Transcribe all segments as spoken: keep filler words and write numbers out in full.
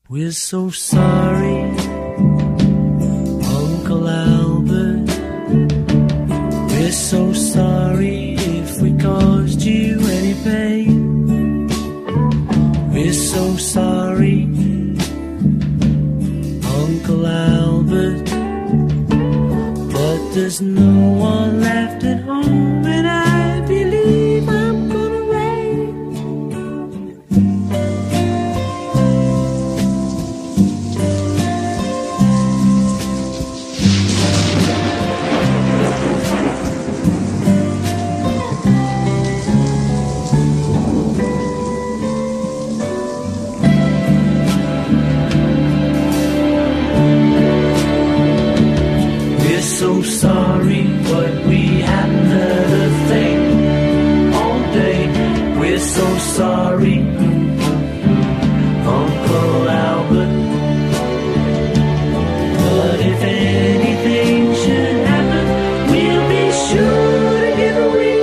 We're so sorry, Uncle Albert. We're so sorry if we caused you any pain. We're so sorry, Uncle Albert. But there's no one left at home, and I believe I'm gonna wait. So sorry, but we haven't heard a thing all day. We're so sorry, Uncle Albert. But if anything should happen, we'll be sure to give a ring.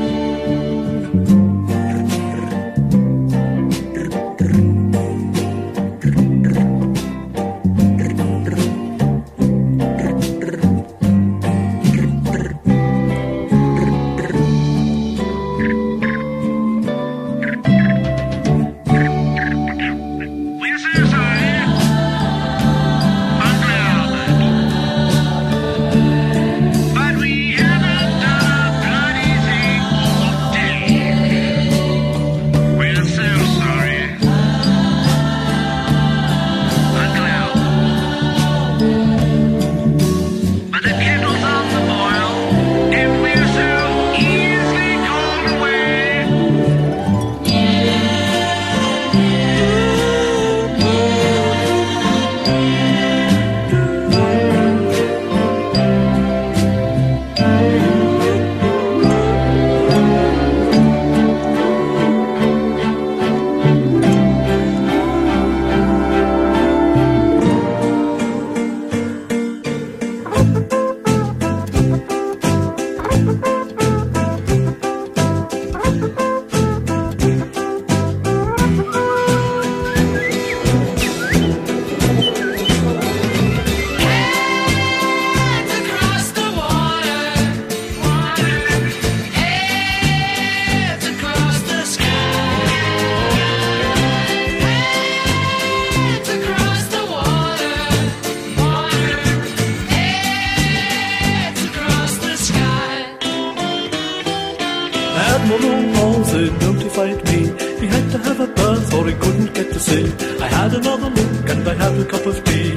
Admiral Halsey notified me he had to have a berth or he couldn't get to sea. I had another look and I had a cup of tea.